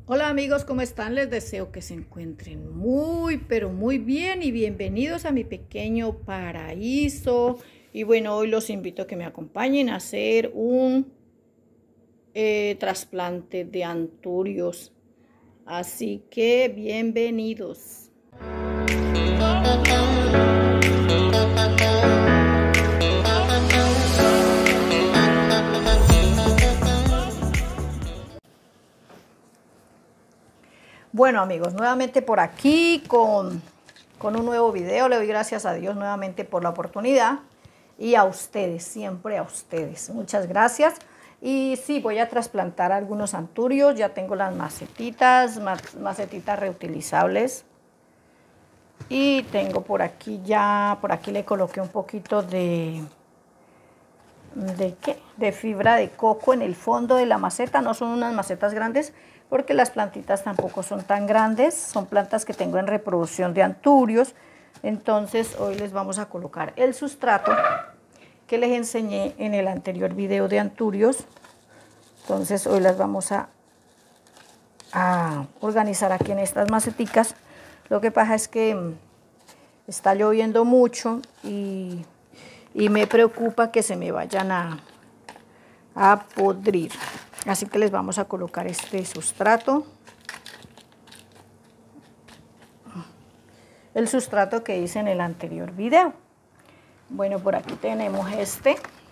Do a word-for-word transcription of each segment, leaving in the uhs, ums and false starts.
Hola amigos, ¿cómo están? Les deseo que se encuentren muy, pero muy bien y bienvenidos a mi pequeño paraíso. Y bueno, hoy los invito a que me acompañen a hacer un eh, trasplante de anturios. Así que bienvenidos. Bueno amigos, nuevamente por aquí con, con un nuevo video. Le doy gracias a Dios nuevamente por la oportunidad y a ustedes, siempre a ustedes. Muchas gracias. Y sí, voy a trasplantar algunos anturios. Ya tengo las macetitas, macetitas reutilizables. Y tengo por aquí ya, por aquí le coloqué un poquito de... ¿De qué? De fibra de coco en el fondo de la maceta. No son unas macetas grandes porque las plantitas tampoco son tan grandes. Son plantas que tengo en reproducción de anturios. Entonces hoy les vamos a colocar el sustrato que les enseñé en el anterior video de anturios. Entonces hoy las vamos a, a organizar aquí en estas maceticas. Lo que pasa es que está lloviendo mucho y... y me preocupa que se me vayan a, a podrir. Así que les vamos a colocar este sustrato. El sustrato que hice en el anterior video. Bueno, por aquí tenemos este.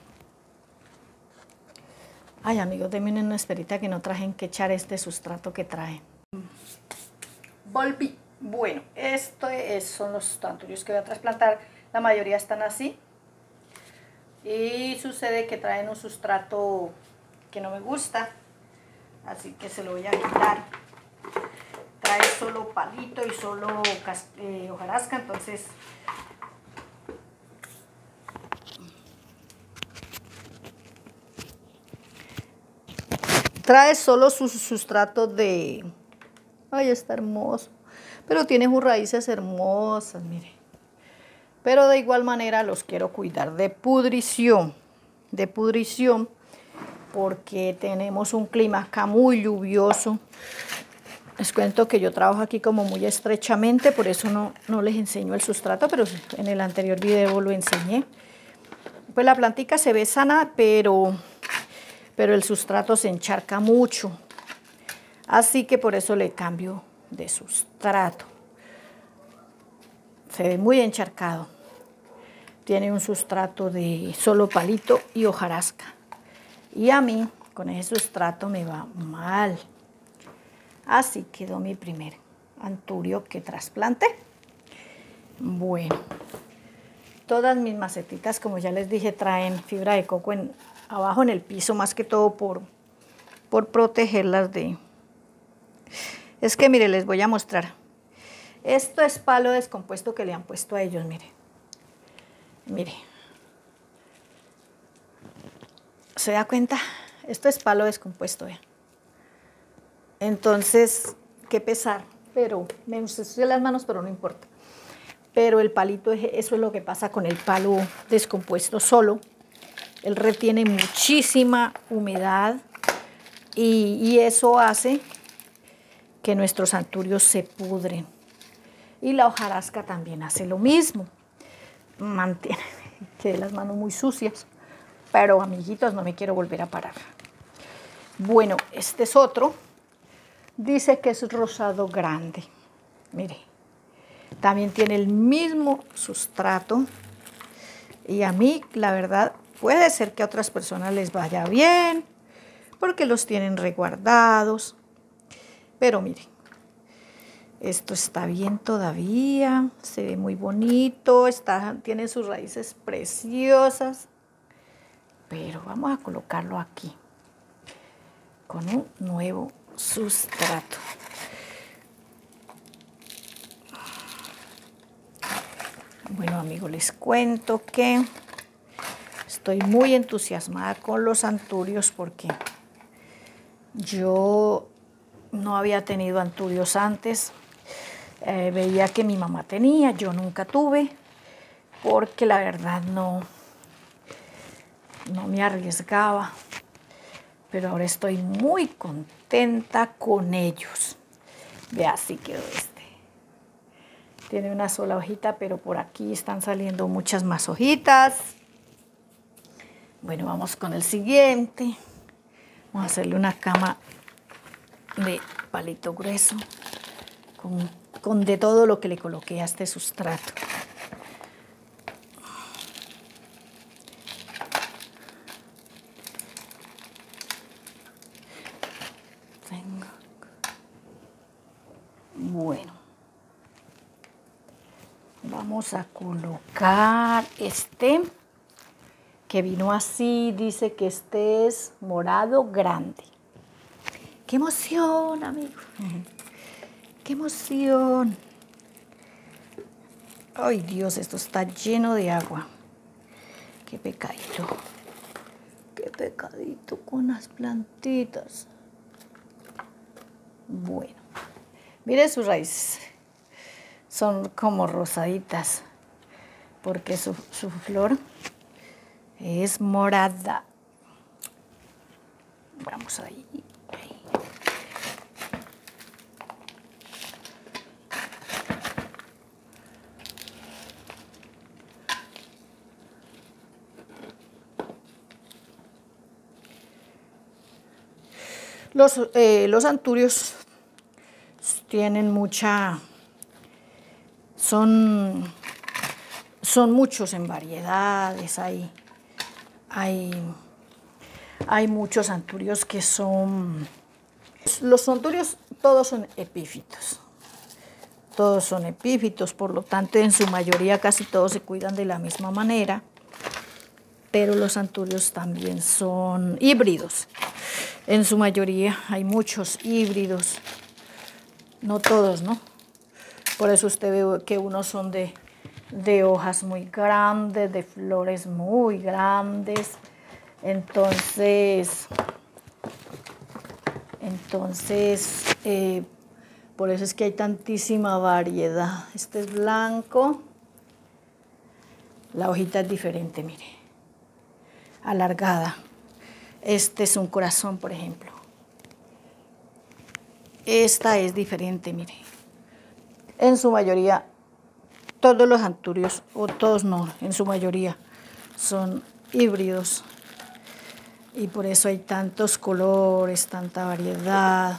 Ay, amigos, denme una esperita que no trajen que echar este sustrato que trae. Volví. Bueno, estos son los anturios que voy a trasplantar. La mayoría están así. Y sucede que traen un sustrato que no me gusta, así que se lo voy a quitar. Trae solo palito y solo eh, hojarasca, entonces trae solo su sustrato de... Ay, está hermoso, pero tiene sus raíces hermosas, mire. Pero de igual manera los quiero cuidar de pudrición, de pudrición, porque tenemos un clima acá muy lluvioso. Les cuento que yo trabajo aquí como muy estrechamente, por eso no, no les enseño el sustrato, pero en el anterior video lo enseñé. Pues la plantica se ve sana, pero, pero el sustrato se encharca mucho. Así que por eso le cambio de sustrato. Se ve muy encharcado. Tiene un sustrato de solo palito y hojarasca. Y a mí, con ese sustrato me va mal. Así quedó mi primer anturio que trasplanté. Bueno, todas mis macetitas, como ya les dije, traen fibra de coco en, abajo en el piso, más que todo por, por protegerlas de... Es que, mire, les voy a mostrar. Esto es palo descompuesto que le han puesto a ellos, mire. Mire. ¿Se da cuenta? Esto es palo descompuesto, ¿eh? Entonces, qué pesar. Pero me ensucié las manos, pero no importa. Pero el palito, eso es lo que pasa con el palo descompuesto solo. Él retiene muchísima humedad y, y eso hace que nuestros anturios se pudren. Y la hojarasca también hace lo mismo. Mantiene que las manos muy sucias. Pero, amiguitos, no me quiero volver a parar. Bueno, este es otro. Dice que es rosado grande. Mire. También tiene el mismo sustrato. Y a mí, la verdad, puede ser que a otras personas les vaya bien. Porque los tienen reguardados. Pero miren. Esto está bien todavía, se ve muy bonito, está, tiene sus raíces preciosas. Pero vamos a colocarlo aquí, con un nuevo sustrato. Bueno amigos, les cuento que estoy muy entusiasmada con los anturios porque yo no había tenido anturios antes. Eh, veía que mi mamá tenía, yo nunca tuve, porque la verdad no, no me arriesgaba. pero ahora estoy muy contenta con ellos. Vea, así quedó este. Tiene una sola hojita, pero por aquí están saliendo muchas más hojitas. Bueno, vamos con el siguiente. Vamos a hacerle una cama de palito grueso con, con de todo lo que le coloqué a este sustrato. Tengo. Bueno, vamos a colocar este que vino así, dice que este es morado grande. ¡Qué emoción, amigo! ¡Qué emoción! ¡Ay, Dios! Esto está lleno de agua. ¡Qué pecadito! ¡Qué pecadito con las plantitas! Bueno, mire sus raíces. Son como rosaditas, porque su, su flor es morada. Vamos ahí. ahí. Los, eh, los anturios tienen mucha, son, son muchos en variedades, hay, hay, hay muchos anturios que son, los anturios todos son epífitos, todos son epífitos, por lo tanto en su mayoría casi todos se cuidan de la misma manera, pero los anturios también son híbridos. En su mayoría hay muchos híbridos, no todos, ¿no? Por eso usted ve que unos son de, de hojas muy grandes, de flores muy grandes. Entonces, entonces eh, por eso es que hay tantísima variedad. Este es blanco, la hojita es diferente, mire, alargada. Este es un corazón, por ejemplo. Esta es diferente, mire. En su mayoría, todos los anturios, o todos no, en su mayoría, son híbridos. Y por eso hay tantos colores, tanta variedad.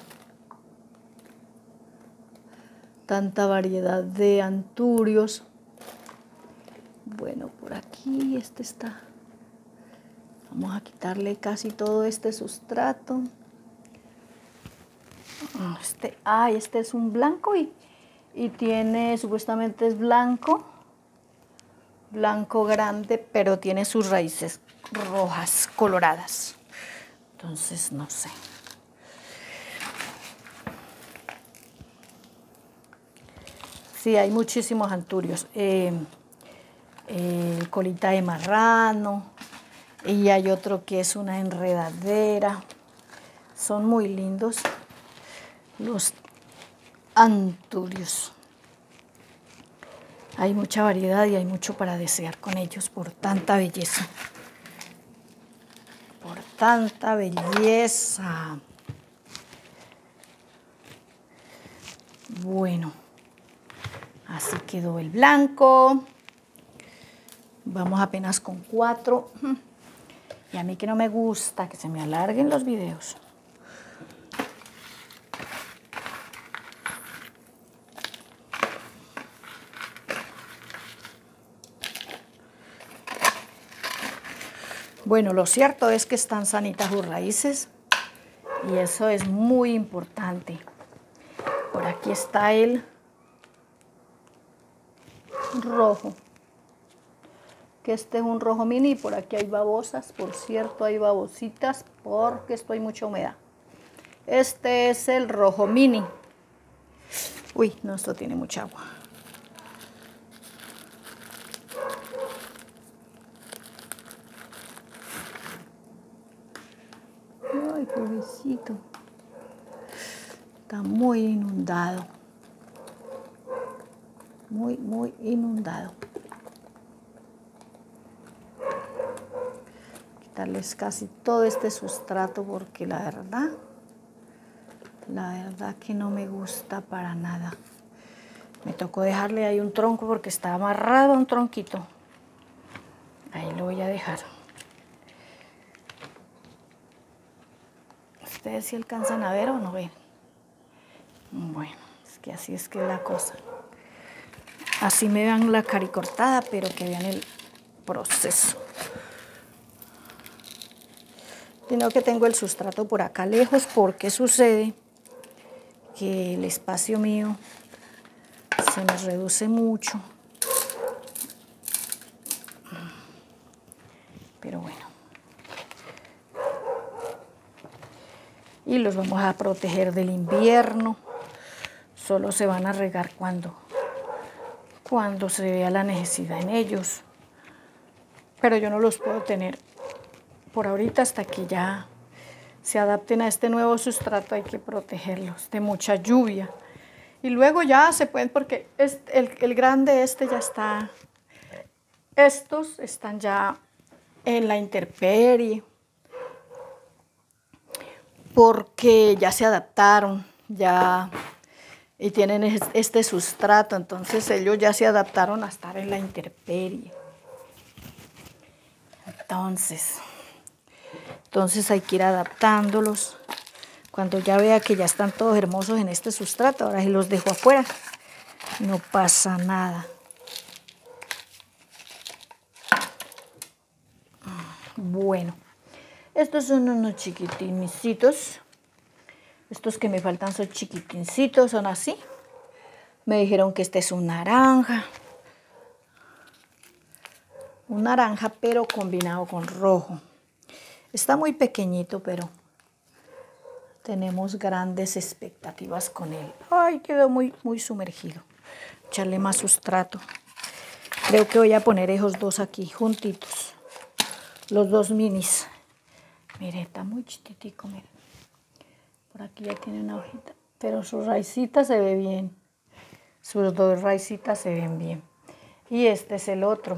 Tanta variedad de anturios. Bueno, por aquí este está. Vamos a quitarle casi todo este sustrato. Este, ah, este es un blanco y, y tiene, supuestamente es blanco, blanco grande, pero tiene sus raíces rojas, coloradas. Entonces, no sé. Sí, hay muchísimos anturios. Eh, eh, colita de marrano. Y hay otro que es una enredadera. Son muy lindos los anturios. Hay mucha variedad y hay mucho para desear con ellos por tanta belleza. Por tanta belleza. Bueno, así quedó el blanco. Vamos apenas con cuatro. Y a mí que no me gusta que se me alarguen los videos. Bueno, lo cierto es que están sanitas sus raíces y eso es muy importante. Por aquí está el rojo, que este es un rojo mini y por aquí hay babosas, por cierto hay babositas porque estoy mucha humedad. Este es el rojo mini. Uy, no, esto tiene mucha agua. Ay, pobrecito. Está muy inundado. Muy, muy inundado. quitarles casi todo este sustrato porque la verdad, la verdad que no me gusta para nada. Me tocó dejarle ahí un tronco porque está amarrado a un tronquito. Ahí lo voy a dejar. ¿Ustedes sí alcanzan a ver o no ven? Bueno, es que así es que es la cosa. Así me vean la caricortada, pero que vean el proceso. Sino que tengo el sustrato por acá lejos porque sucede que el espacio mío se me reduce mucho. Pero bueno. Y los vamos a proteger del invierno. Solo se van a regar cuando, cuando se vea la necesidad en ellos. Pero yo no los puedo tener por ahorita hasta que ya se adapten a este nuevo sustrato. Hay que protegerlos de mucha lluvia. Y luego ya se pueden, porque este, el, el grande este ya está, estos están ya en la intemperie, porque ya se adaptaron, ya, y tienen este sustrato, entonces ellos ya se adaptaron a estar en la intemperie. Entonces, entonces hay que ir adaptándolos. Cuando ya vea que ya están todos hermosos en este sustrato, ahora sí los dejo afuera. No pasa nada. Bueno, estos son unos chiquitincitos. Estos que me faltan son chiquitincitos, son así. Me dijeron que este es un naranja. Un naranja, pero combinado con rojo. Está muy pequeñito, pero tenemos grandes expectativas con él. Ay, quedó muy, muy sumergido. Echarle más sustrato. Creo que voy a poner esos dos aquí juntitos. Los dos minis. Mire, está muy chiquitico, mire. Por aquí ya tiene una hojita. Pero su raicita se ve bien. Sus dos raicitas se ven bien. Y este es el otro.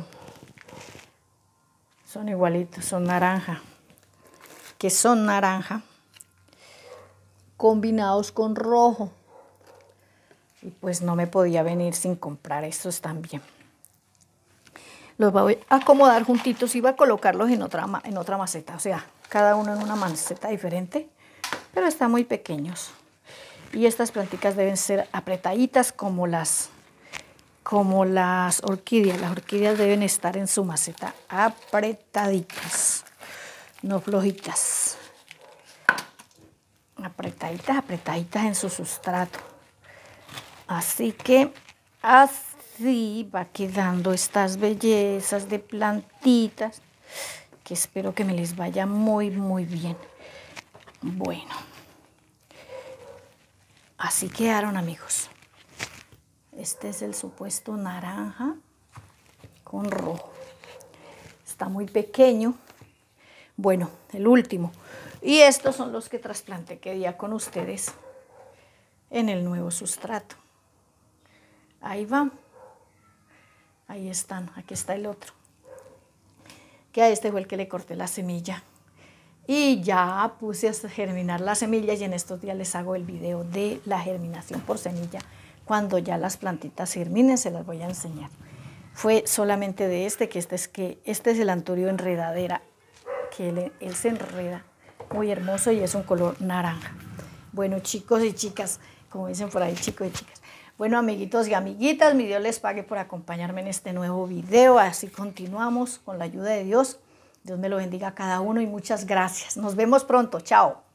Son igualitos, son naranja. Que son naranja. Combinados con rojo. Y pues no me podía venir sin comprar estos también. Los voy a acomodar juntitos y voy a colocarlos en otra, en otra maceta. O sea, cada uno en una maceta diferente. Pero están muy pequeños. Y estas plantitas deben ser apretaditas como las, como las orquídeas. Las orquídeas deben estar en su maceta apretaditas. No flojitas. Apretaditas, apretaditas en su sustrato. Así que así va quedando estas bellezas de plantitas que espero que me les vaya muy muy bien. Bueno, así quedaron, amigos. Este es el supuesto naranja con rojo. Está muy pequeño. Bueno, el último. Y estos son los que trasplanté que día con ustedes en el nuevo sustrato. Ahí va. Ahí están. Aquí está el otro. Que a este fue el que le corté la semilla. Y ya puse a germinar las semillas y en estos días les hago el video de la germinación por semilla. Cuando ya las plantitas germinen se las voy a enseñar. Fue solamente de este, que este es, que este es el anturio enredadera, que él, él se enreda. Muy hermoso y es un color naranja. Bueno, chicos y chicas, como dicen por ahí, chicos y chicas. Bueno, amiguitos y amiguitas, mi Dios les pague por acompañarme en este nuevo video. Así continuamos con la ayuda de Dios. Dios me lo bendiga a cada uno y muchas gracias. Nos vemos pronto. Chao.